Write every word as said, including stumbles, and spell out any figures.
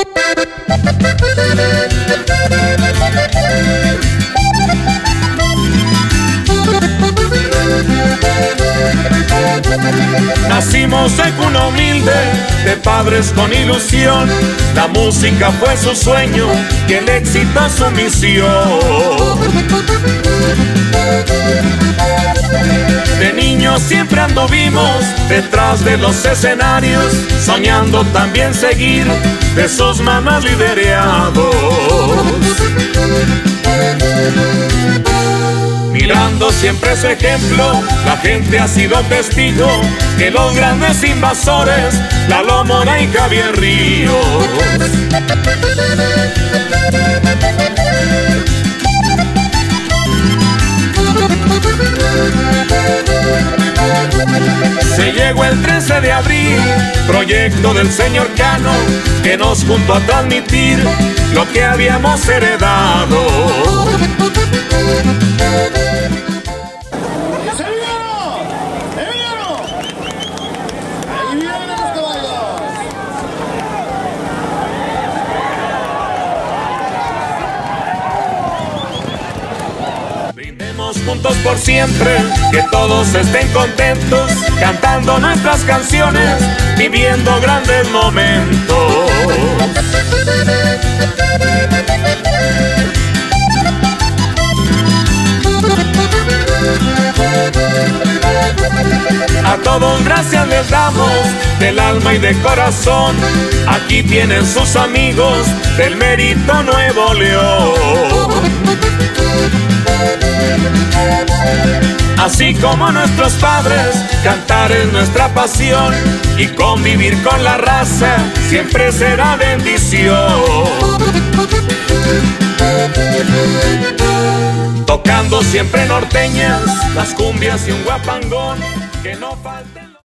Nacimos de cuna humilde, de padres con ilusión. La música fue su sueño y el éxito su misión. De niños siempre anduvimos detrás de los escenarios, soñando también seguir de sus manos liderados. Mirando siempre su ejemplo, la gente ha sido testigo que los grandes invasores, Lalo Mora y Javier Ríos, se llegó el trece de abril, proyecto del señor Cano, que nos juntó a transmitir lo que habíamos heredado. Brindemos juntos por siempre, que todos estén contentos, cantando nuestras canciones, viviendo grandes momentos. A todos gracias les damos, del alma y de corazón. Aquí tienen sus amigos del Mérito Nuevo León. Así como nuestros padres, cantar es nuestra pasión, y convivir con la raza siempre será bendición. Tocando siempre norteñas, las cumbias y un guapangón, que no falte.